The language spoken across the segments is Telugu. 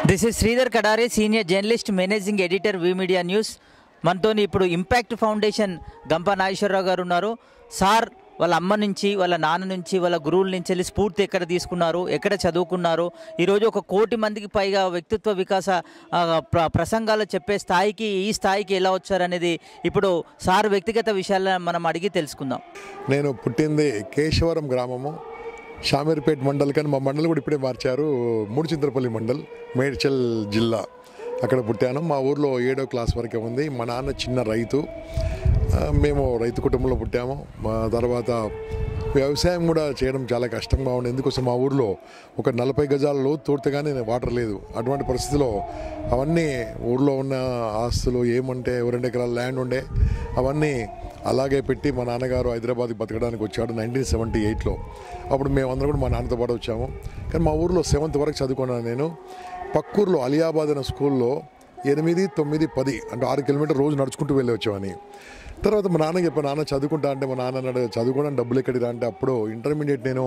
This is Sridhar Kadare, senior journalist, managing editor, V media news. మనతోని ఇప్పుడు ఇంపాక్ట్ ఫౌండేషన్ గంప నాగేశ్వరరావు గారు ఉన్నారు. సార్ వాళ్ళ అమ్మ నుంచి, వాళ్ళ నాన్న నుంచి, వాళ్ళ గురువుల నుంచి వెళ్ళి స్ఫూర్తి ఎక్కడ తీసుకున్నారు, ఎక్కడ చదువుకున్నారు, ఈరోజు 1 కోటి మందికి పైగా వ్యక్తిత్వ వికాస ప్రసంగాలు చెప్పే స్థాయికి, ఈ స్థాయికి ఎలా వచ్చారనేది ఇప్పుడు సార్ వ్యక్తిగత విషయాలను మనం అడిగి తెలుసుకుందాం. నేను పుట్టింది కేశవరం గ్రామము, షామీర్పేట్ మండల్. కానీ మా మండల్ కూడా ఇప్పుడే మార్చారు, మూడుచింతలపల్లి మండల్, మేడ్చల్ జిల్లా. అక్కడ పుట్టాను. మా ఊర్లో 7వ క్లాస్ వరకే ఉంది. మా నాన్న చిన్న రైతు, మేము రైతు కుటుంబంలో పుట్టాము. మా తర్వాత వ్యవసాయం కూడా చేయడం చాలా కష్టంగా ఉండే. ఎందుకోసం మా ఊర్లో ఒక 40 గజాల లోతు తోడితేగానే వాటర్ లేదు. అటువంటి పరిస్థితిలో అవన్నీ ఊర్లో ఉన్న ఆస్తులు ఏమంటే 2 ఎకరాల ల్యాండ్ ఉండే, అవన్నీ అలాగే పెట్టి మా నాన్నగారు హైదరాబాద్కి బతకడానికి వచ్చాడు 1978లో. అప్పుడు మేమందరం కూడా మా నాన్నతో పాటు వచ్చాము. కానీ మా ఊర్లో 7th వరకు చదువుకున్నాను నేను. పక్కూరులో అలియాబాద్ అనే స్కూల్లో 8, 9, 10 అంటే 6 కిలోమీటర్ రోజు నడుచుకుంటూ వెళ్ళి వచ్చామని. తర్వాత మా నాన్న చెప్పాను, నాన్న చదువుకుంటా అంటే, మా నాన్న అన్నాడు చదువుకోవడానికి డబ్బులు ఎక్కడిరా అంటే, అప్పుడు ఇంటర్మీడియట్ నేను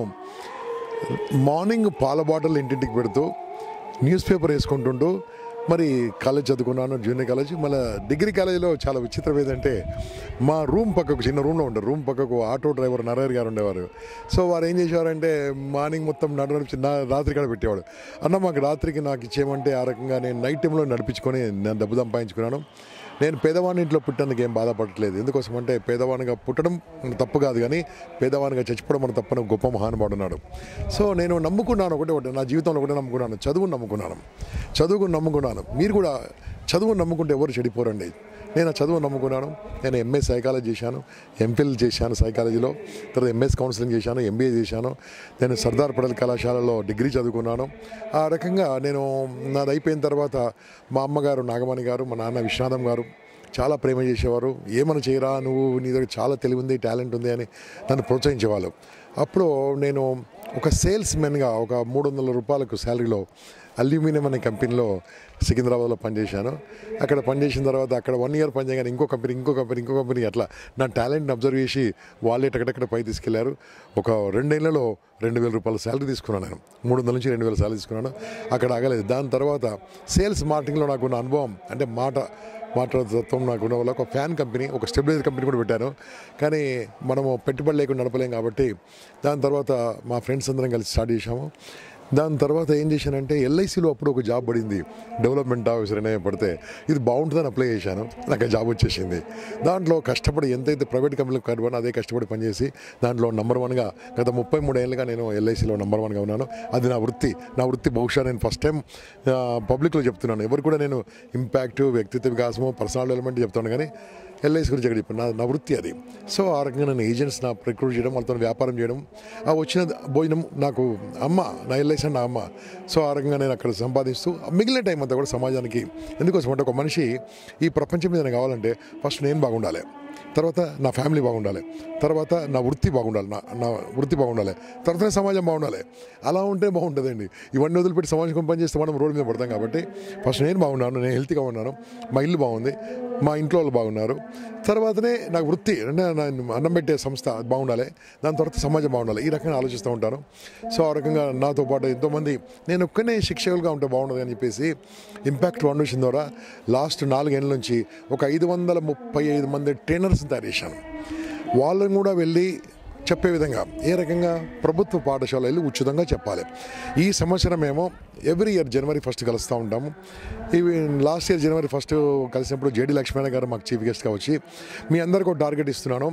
మార్నింగ్ పాల బాటిల్ ఇంటింటికి పెడుతూ న్యూస్ పేపర్ వేసుకుంటుంటూ మరి కాలేజ్ చదువుకున్నాను, జూనియర్ కాలేజ్. మళ్ళీ డిగ్రీ కాలేజీలో చాలా విచిత్రం ఏదంటే, మా రూమ్ పక్కకు, చిన్న రూమ్లో ఉంటారు, రూమ్ పక్కకు ఆటో డ్రైవర్ నరహరి గారు ఉండేవారు. సో వారు ఏం చేసేవారంటే, మార్నింగ్ మొత్తం నడిచి రాత్రి కాడ పెట్టేవాడు. అన్న మాకు రాత్రికి నాకు ఇచ్చేయమంటే, ఆ రకంగా నేను నైట్ టైంలో నడిపించుకొని నేను డబ్బు సంపాదించుకున్నాను. నేను పేదవాని ఇంట్లో పుట్టేందుకు ఏం బాధపడట్లేదు. ఎందుకోసం అంటే, పేదవానిగా పుట్టడం తప్పు కాదు, కానీ పేదవానిగా చచ్చిపోవడం మన తప్పని గొప్ప మహానుభావుడు ఉన్నాడు. సో నేను నమ్ముకున్నాను ఒకటే, నా జీవితంలో ఒకటే నమ్ముకున్నాను, చదువును నమ్ముకున్నాను. మీరు కూడా చదువును నమ్ముకుంటే ఎవరు చెడిపోరండి. నేను ఆ చదువును నమ్ముకున్నాను. నేను ఎంఏ సైకాలజీ చేశాను, ఎంఫిల్ చేశాను సైకాలజీలో, తర్వాత ఎంఎస్ కౌన్సిలింగ్ చేశాను, ఎంబీఏ చేశాను. నేను సర్దార్ పటేల్ కళాశాలలో డిగ్రీ చదువుకున్నాను. ఆ రకంగా నేను నాది అయిపోయిన తర్వాత మా అమ్మగారు నాగమణి గారు, మా నాన్న విశ్వనాథం గారు చాలా ప్రేమ చేసేవారు. ఏమైనా చేయరా నువ్వు, నీ దగ్గర చాలా తెలివి ఉంది, టాలెంట్ ఉంది అని నన్ను ప్రోత్సహించేవాళ్ళు. అప్పుడు నేను ఒక సేల్స్ మెన్గా ఒక 300 రూపాయలకు శాలరీలో అల్యూమినియం అనే కంపెనీలో సికింద్రాబాద్లో పనిచేశాను. అక్కడ పనిచేసిన తర్వాత అక్కడ 1 ఇయర్ పనిచేయగానే ఇంకో కంపెనీ అట్లా నా టాలెంట్ని అబ్జర్వ్ చేసి వాళ్ళే టక్కడక్కడ పై తీసుకెళ్లారు. ఒక 2 ఏళ్లలో 2000 రూపాయల శాలరీ తీసుకున్నాను. నేను 300 నుంచి 2000 శాలరీ తీసుకున్నాను. అక్కడ ఆగలేదు. దాని తర్వాత సేల్స్ మార్కెటింగ్లో నాకున్న అనుభవం, అంటే మాట్లాడతత్వం నాకున్న వల్ల ఒక ఫ్యాన్ కంపెనీ, ఒక స్టెబిలైజర్ కంపెనీ కూడా పెట్టాను. కానీ మనము పెట్టుబడి లేకుండా నడపలేం కాబట్టి దాని తర్వాత మా ఫ్రెండ్స్ అందరం కలిసి స్టార్ట్ చేశాము. దాని తర్వాత ఏం చేశానంటే, ఎల్ఐసిలో అప్పుడు ఒక జాబ్ పడింది, డెవలప్మెంట్ ఆఫీసర్ అనే పడితే ఇది బాగుంటుందని అప్లై చేశాను. నాకు ఆ జాబ్ వచ్చేసింది. దాంట్లో కష్టపడి ఎంతైతే ప్రైవేట్ కంపెనీలకు కనబడి అదే కష్టపడి పనిచేసి దాంట్లో నెంబర్ 1గా గత 33 ఏళ్ళుగా నేను ఎల్ఐసిలో నెంబర్ 1గా ఉన్నాను. అది నా వృత్తి. బహుశా నేను ఫస్ట్ టైం పబ్లిక్లో చెప్తున్నాను. ఎవరు కూడా నేను ఇంపాక్ట్, వ్యక్తిత్వ వికాసము, పర్సనల్ డెవలప్మెంట్ చెప్తాను, కానీ ఎల్ఐసి గురించి ఎక్కడ చెప్పాను. నా వృత్తి అది. సో ఆ రకంగా నేను ఏజెంట్స్ రిక్రూట్ చేయడం, వాళ్ళతో వ్యాపారం చేయడం, ఆ వచ్చిన భోజనం నాకు అమ్మ, నా ఎల్ఐసి అంటే నా అమ్మ. సో ఆ రకంగా నేను అక్కడ సంపాదిస్తూ మిగిలిన టైం అంతా కూడా సమాజానికి. ఎందుకోసం అంటే, ఒక మనిషి ఈ ప్రపంచం మీద కావాలంటే ఫస్ట్ నేను బాగుండాలి, తర్వాత నా ఫ్యామిలీ బాగుండాలి, తర్వాత నా వృత్తి బాగుండాలి, తర్వాత సమాజం బాగుండాలి. అలా ఉంటే బాగుంటుందండి. ఇవన్నీ వదిలిపెట్టి సమాజం పనిచేస్తే మనం రోడ్డు మీద పడతాం. కాబట్టి ఫస్ట్ నేను బాగున్నాను, నేను హెల్తీగా ఉన్నాను, మా ఇల్లు బాగుంది, మా ఇంట్లో వాళ్ళు బాగున్నారు, తర్వాతనే నాకు వృత్తి అంటే అన్నం పెట్టే సంస్థ బాగుండాలి, దాని తర్వాత సమాజం బాగుండాలి. ఈ రకంగా ఆలోచిస్తూ ఉంటాను. సో ఆ రకంగా నాతో పాటు ఎంతోమంది, నేను ఒక్కనే శిక్షకులుగా ఉంటే బాగుండదు అని చెప్పేసి ఇంపాక్ట్ ఫౌండేషన్ ద్వారా లాస్ట్ 4 ఏళ్ళ నుంచి ఒక 535 మంది ట్రైనర్స్ని తయారు చేశాను. వాళ్ళని కూడా వెళ్ళి చెప్పే విధంగా ఏ రకంగా ప్రభుత్వ పాఠశాలలు ఉచితంగా చెప్పాలి. ఈ సంవత్సరం మేము ఎవ్రీ ఇయర్ జనవరి 1 కలుస్తూ ఉంటాము. ఇవి లాస్ట్ ఇయర్ జనవరి 1 కలిసినప్పుడు జేడి లక్ష్మణ గారు మాకు చీఫ్ గెస్ట్గా వచ్చి, మీ అందరికీ ఒక టార్గెట్ ఇస్తున్నాను,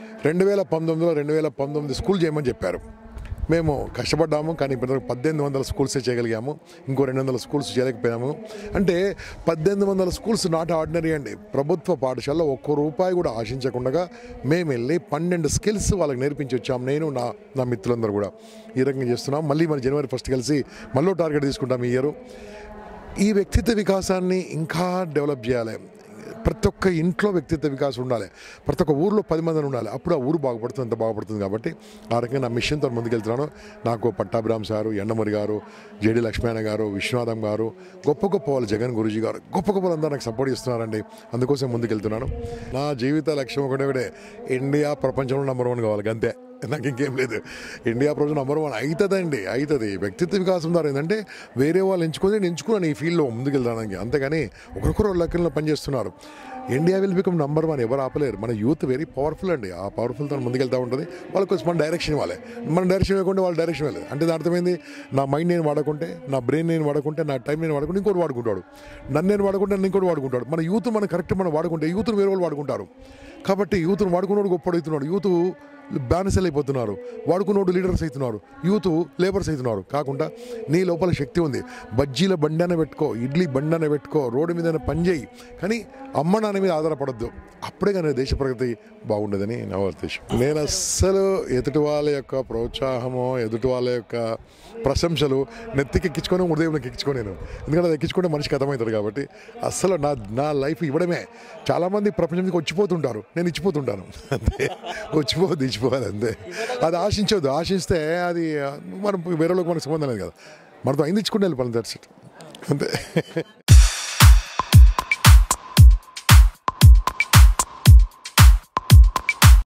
2019 స్కూల్ చేయమని చెప్పారు. మేము కష్టపడ్డాము, కానీ ఇప్పటివరకు 1800 స్కూల్సే చేయగలిగాము. ఇంకో 200 స్కూల్స్ చేయలేకపోయాము. అంటే 1800 స్కూల్స్ నాట్ ఆర్డినరీ అండి. ప్రభుత్వ పాఠశాలలో ₹1 కూడా ఆశించకుండా మేము వెళ్ళి 12 స్కిల్స్ వాళ్ళకి నేర్పించి వచ్చాము. నేను నా మిత్రులందరూ కూడా ఈ రకంగా చేస్తున్నాం. మళ్ళీ మన జనవరి 1 కలిసి మళ్ళీ టార్గెట్ తీసుకుంటాం ఈ ఇయర్. ఈ వ్యక్తిత్వ వికాసాన్ని ఇంకా డెవలప్ చేయాలి. ప్రతి ఒక్క ఇంట్లో వ్యక్తిత్వ వికాసం ఉండాలి. ప్రతి ఒక్క ఊర్లో 10 మంది ఉండాలి. అప్పుడు ఆ ఊరు బాగుపడుతుంది, అంత బాగుపడుతుంది. కాబట్టి ఆ రకంగా నా మిషన్తో ముందుకెళ్తున్నాను. నాకు పట్టాభిరామ్ సారు, ఎండమూరి గారు, జేడి లక్ష్మణ గారు, విశ్వనాథం గారు, గొప్ప వాళ్ళు, జగన్ గురూజీ గారు, గొప్ప వాళ్ళందరూ నాకు సపోర్ట్ ఇస్తున్నారండి. అందుకోసం ముందుకెళ్తున్నాను. నా జీవిత లక్ష్యం ఒకటే, ఇండియా ప్రపంచంలో నెంబర్ 1 కావాలి, అంతే. నాకు ఇంకేం లేదు. ఇండియా ప్రభుత్వం నంబర్ 1 అవుతుంది. వ్యక్తిత్వ వికాసం ద్వారా ఏంటంటే వేరే వాళ్ళు నేను ఎంచుకున్నాను ఈ ఫీల్డ్లో ముందుకెళ్ళడానికి. అంతేగాని ఒకరికొకరు లెక్కల్లో పనిచేస్తున్నారు. ఇండియా విల్ బికమ్ నంబర్ 1, ఎవరు ఆపలేరు. మన యూత్ వెరీ పవర్ఫుల్ అండి. ఆ పవర్ఫుల్తో ముందుకెళ్తూ ఉంటుంది. వాళ్ళకి కొంచెం మన డైరెక్షన్ ఇవ్వాలి. మన డైరెక్షన్ ఇవ్వకుండా వాళ్ళ డైరెక్షన్ వెళ్ళదు. అంటే దాని అర్థమైంది, నా మైండ్ నేను వాడుకుంటే, నా బ్రెయిన్ నేను వాడుకుంటే, నా టైం నేను వాడుకుంటే ఇంకోటి వాడుకుంటాడు. నన్ను నేను వాడుకుంటే నన్ను ఇంకోటి వాడుకుంటాడు. మన యూత్ మనం కరెక్ట్ మనం వాడుకుంటే యూత్ను వేరే వాళ్ళు వాడుకుంటారు. కాబట్టి యూత్ను వాడుకున్నాడు గొప్పడవుతున్నాడు. యూత్ బానిసలు అయిపోతున్నారు. వాడుకున్నోడు లీడర్స్ అవుతున్నారు. యూత్ లేబర్స్ అవుతున్నారు. కాకుండా నీ లోపల శక్తి ఉంది. బజ్జీల బండాన పెట్టుకో, ఇడ్లీ బండాన పెట్టుకో, రోడ్డు మీద పని చేయి, కానీ అమ్మ నాన్న మీద ఆధారపడద్దు. అప్పుడే కానీ దేశ ప్రగతి బాగుండదని నా ఉద్దేశం. నేను అస్సలు ఎదుటి వాళ్ళ యొక్క ప్రోత్సాహమో, ఎదుటి వాళ్ళ యొక్క ప్రశంసలు నెత్తికెక్కించుకొని హృదయంలోకి ఎక్కించుకొని నేను, ఎందుకంటే అది ఎక్కించుకుంటే మనిషికి అర్థమవుతుంది. కాబట్టి అస్సలు నా లైఫ్ ఇవ్వడమే. చాలామంది ప్రపంచానికి వచ్చిపోతుంటారు, నేను ఇచ్చిపోతుంటాను. అంతే, ఇచ్చిపోవాలి అంతే. అది ఆశించవద్దు. ఆశిస్తే అది మనం వేరేలోకి మనకు సంబంధం లేదు కదా. మనతో అయింది ఇచ్చుకుంటే వెళ్ళిపోవాలి. దట్స్ ఇట్ అంతే.